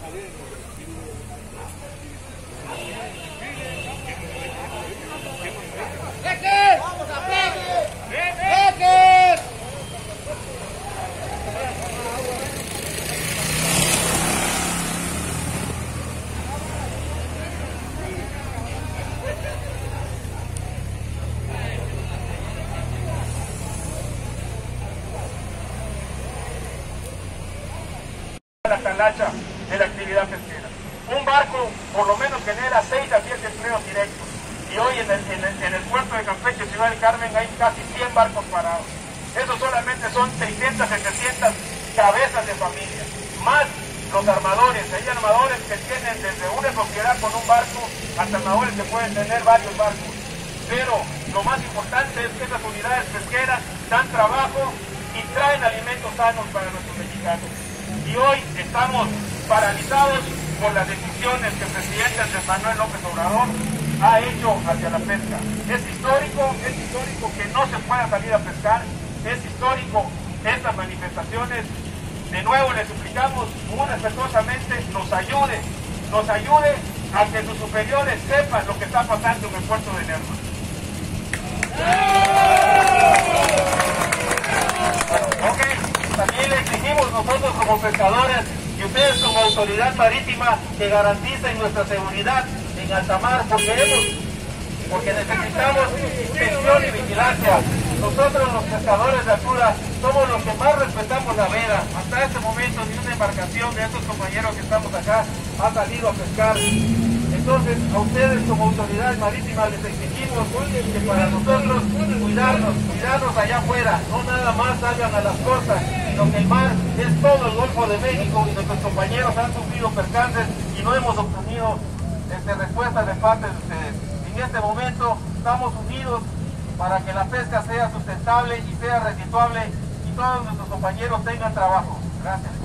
La talacha de la actividad pesquera. Un barco por lo menos genera 6 a 10 empleos directos y hoy en el puerto de Campeche, Ciudad del Carmen, hay casi 100 barcos parados. Eso solamente son 600, 700 cabezas de familia, más los armadores. Hay armadores que tienen desde una propiedad con un barco hasta armadores que pueden tener varios barcos. Pero lo más importante es que estas unidades pesqueras dan trabajo y traen alimentos sanos para nuestros mexicanos. Y hoy estamos paralizados por las decisiones que el presidente Andrés Manuel López Obrador ha hecho hacia la pesca. Es histórico que no se pueda salir a pescar, es histórico estas manifestaciones. De nuevo les suplicamos muy respetuosamente nos ayude a que sus superiores sepan lo que está pasando en el puerto de Lerma. También le exigimos nosotros como pescadores y ustedes como autoridad marítima que garanticen nuestra seguridad en alta mar, porque necesitamos inspección y vigilancia. Nosotros los pescadores de altura somos los que más respetamos la veda. Hasta este momento ni una embarcación de estos compañeros que estamos acá ha salido a pescar. Entonces a ustedes como autoridades marítimas les exigimos que para nosotros cuidarnos allá afuera, no nada más salgan a las costas, sino que el mar es todo el Golfo de México y nuestros compañeros han sufrido percances y no hemos obtenido respuestas de parte de ustedes. En este momento estamos unidos para que la pesca sea sustentable y sea redituable y todos nuestros compañeros tengan trabajo. Gracias.